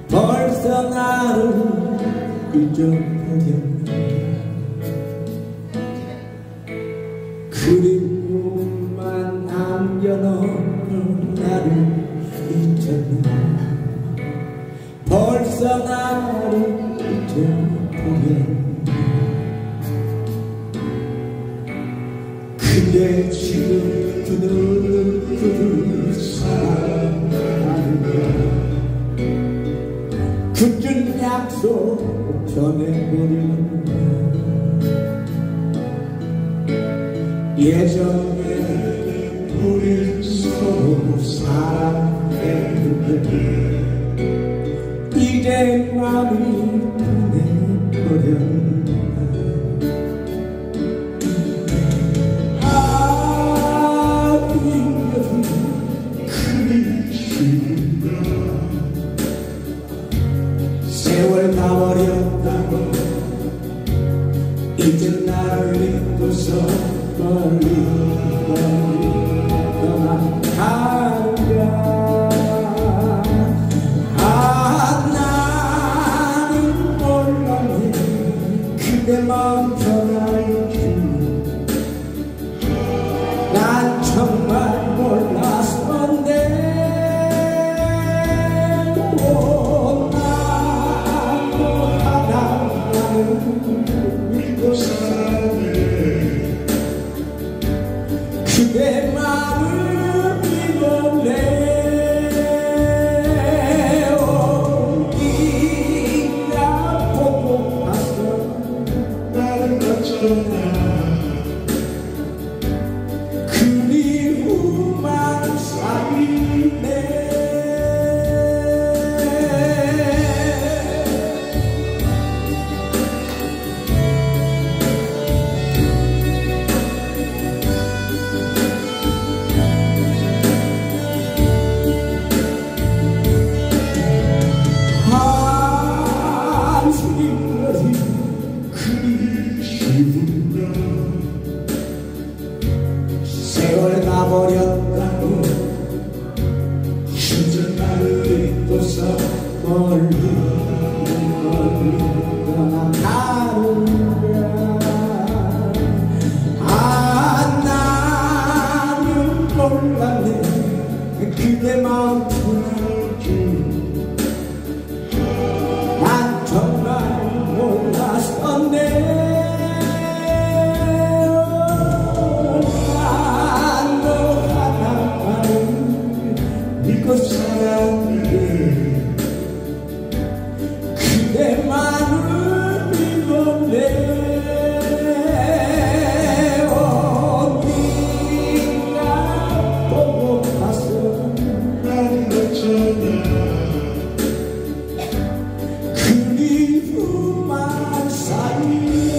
벌써 나를 잊어버렸네. 그리움만 남겨놓은 나를 잊었네. 벌써 나를 잊어버렸네. 근데 지금 그를 사랑하는가. 굳은 약속 전해버렸네. 예전에 우리 서로 사랑했는데 이제 마음이 변해버렸네. 세월 가버렸다고 이제 나를 잊고서 멀리 떠나가는가. 나는 몰랐네. 그대 마음 변할지 난 정말 몰랐었는데. 그대 마음을 믿었네. 네가 보고 가서 나를 어쩌나. 그리움만 쌓이네. 세월 가버렸다고 이제 나를 잊고서 멀리 떠나가는가. 나는 몰랐네. 그대 마음 편할지 난 정말 몰랐었네. 사랑해. 그대만을 믿었네. 네가 보고 가서 나를 어쩌나. 그리움만 쌓이네.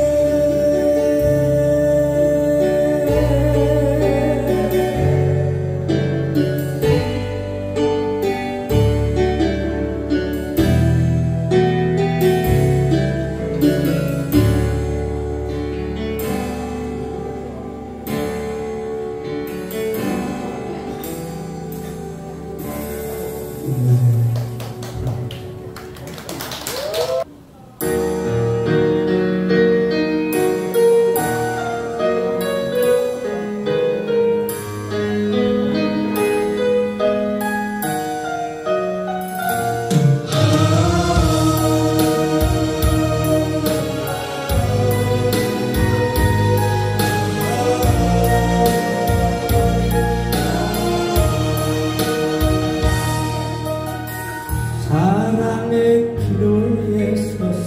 사랑의 기로에 서서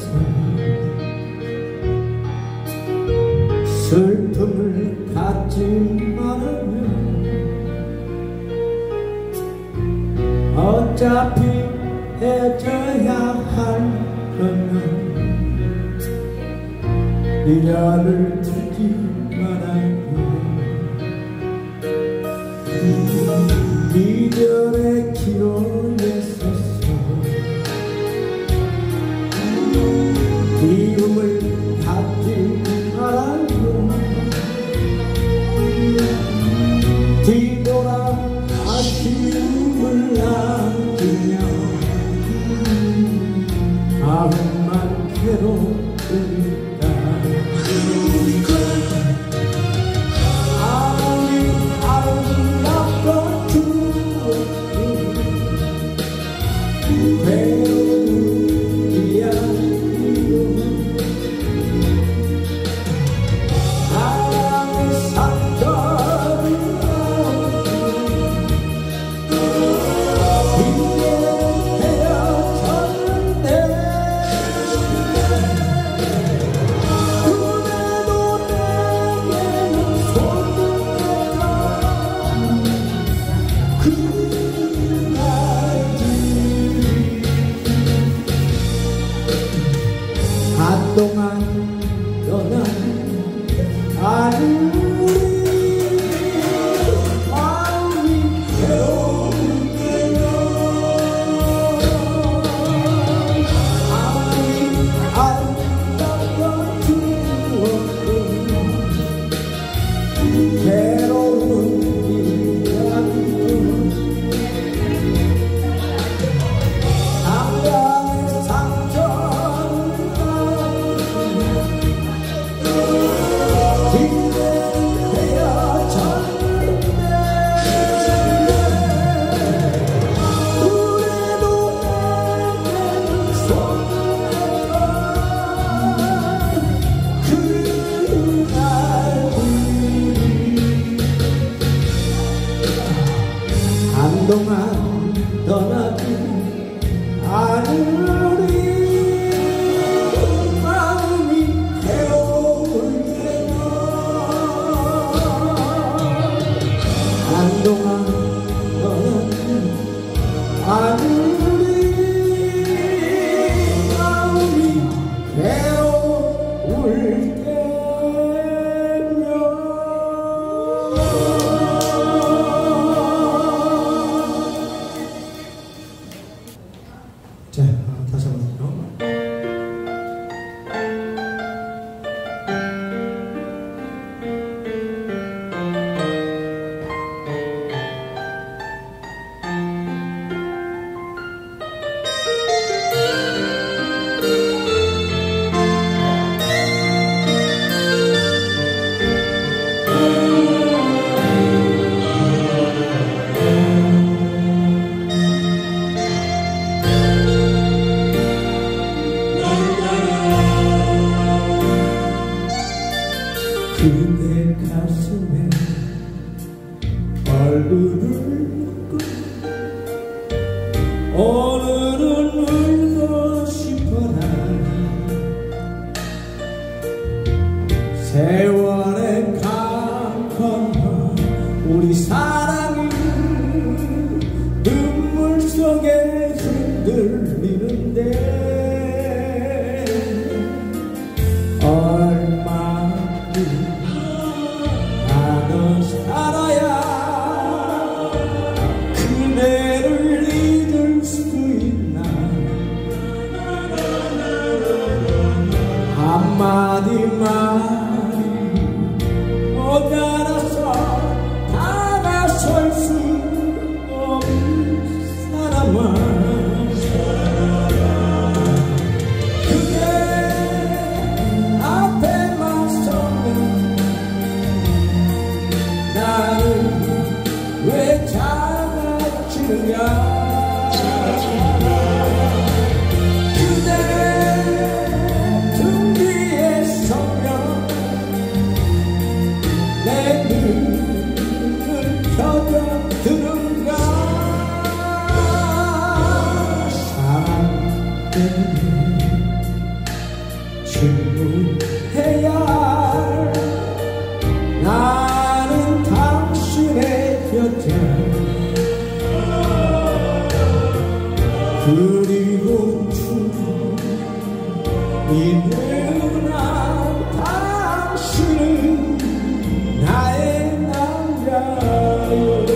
슬픔을 갖지 말아요. 어차피 헤쳐야 할 거면 미련을 두지 말아요. 이별의 기로에 서서 미움을 갖지 말아요. 뒤돌아 아쉬움을 남기며 한동안 떠나지 않으리 마음이 괴로울 때면 한동안 떠나지 않으리 마음이 괴로울 때면. 자, 다시 한번 그대 가슴에 얼굴을 묻고 오늘은 울고 싶어라. 세월의 캄캄한 우리 사랑이 눈물 속에 흔들리는데 나도 살아야 그대를 잊을 수 있나. 한마디 말이 못 알아서 다가설 수 없는 사람아. 왜 작아지느냐. 그대 등 뒤에 서면 내 눈을 켜져 드는가. 사랑 때문에 충분해야 나는 당신의 곁에. 그리고 이누나 당신은 나의 남자요.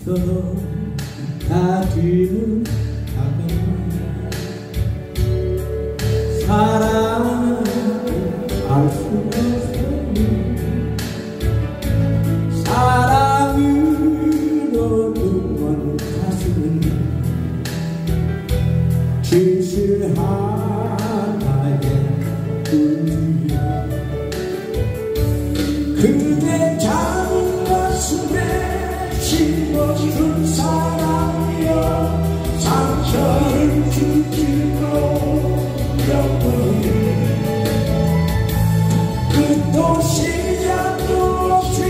서로 다짐을 하고 사랑은 알 수 없으니 사랑으로 눈먼 가슴은 진실 하나의 꿈이야. 그대 작은 가슴에 심어준 사랑이여 상처를 주지도 영원히 끝도 시작도 없이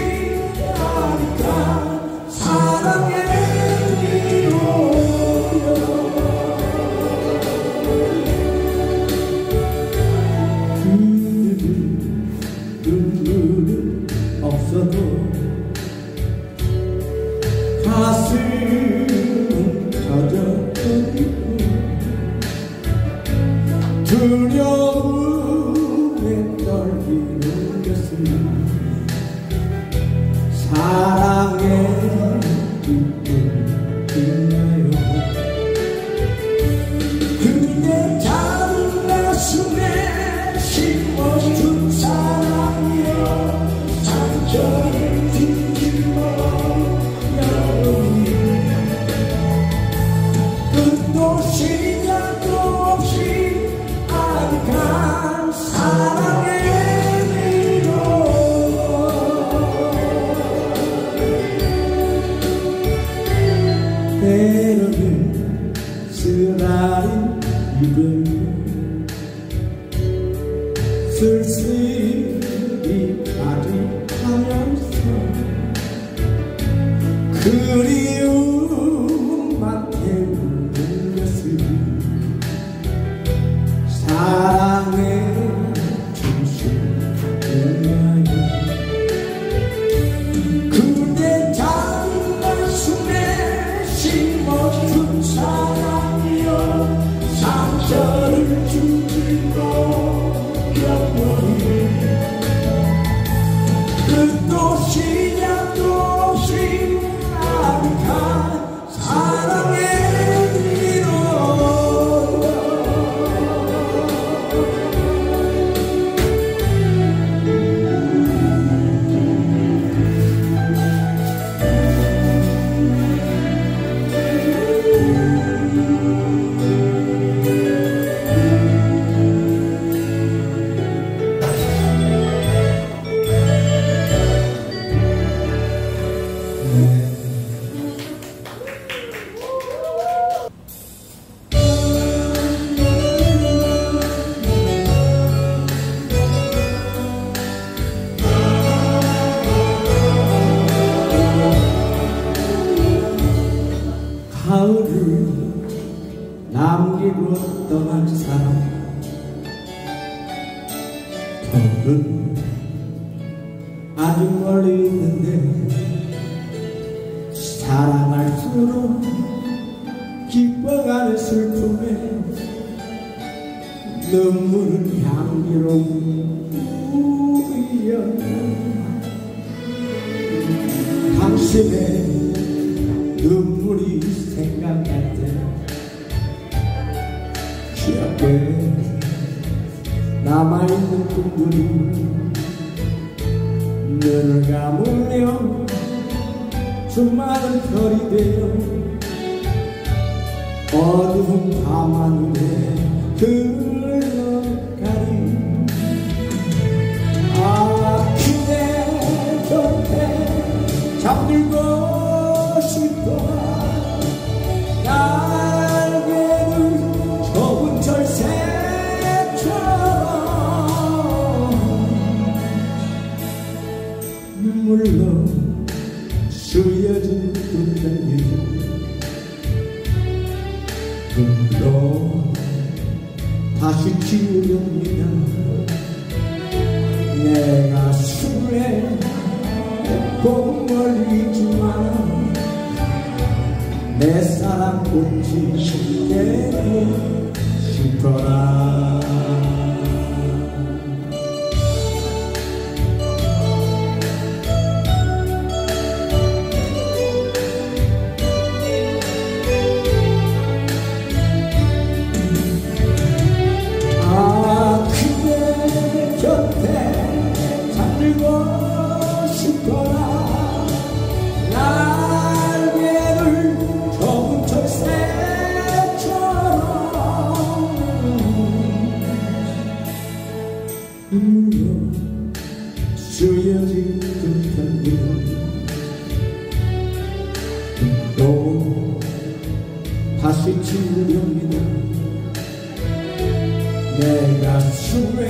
하니까 사랑의 이루어요. 눈물은 없어도 가슴은 젖어버리고 두려움에 떨리는 것은 사랑의 기쁨인가요? 그대 작은 가슴에 심어준 사랑이여 상처를 뒤집어 영원히 끝도 시작도 없이 아득한 사랑의 미로 때로는 쓰라린 이별 쓸쓸히 가득하면서 그리움만 태우는 것은 사랑의 진실인가요? 그대 작은 가슴에 심어준 사랑이여 상처를 주지도 영원히 끝도 시작도 없이 아득한 사랑의 미로 가을을 남기고 떠난 사람 겨울은 아주 멀리 있는데 사랑할수록 기뻐가는 슬픔에 눈물은 향기로운 우연이여 당신의 눈물이 생각날 때 기억에 남아있는 꿈들이 눈을 감으며 수많은 별이 되어 어두운 밤하늘에 흘러가리. 아 그대 곁에 잠들고 싶어 날개를 좁은 철새처럼 눈물로 쓰여진 눈덩이 눈물로 다시 지우렵니다. 내 가슴에 꼭 멀리지만 내 사랑 꽃이 되고 싶어라. 안고 싶어라 날개를 접은 철새처럼 눈물로 쓰여진 듯한 또 다시 지으렵니다. 내 가슴에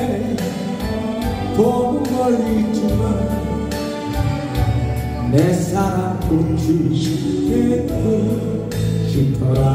보고 멀리 있지만 내 사랑 꽃이 되고 싶어라.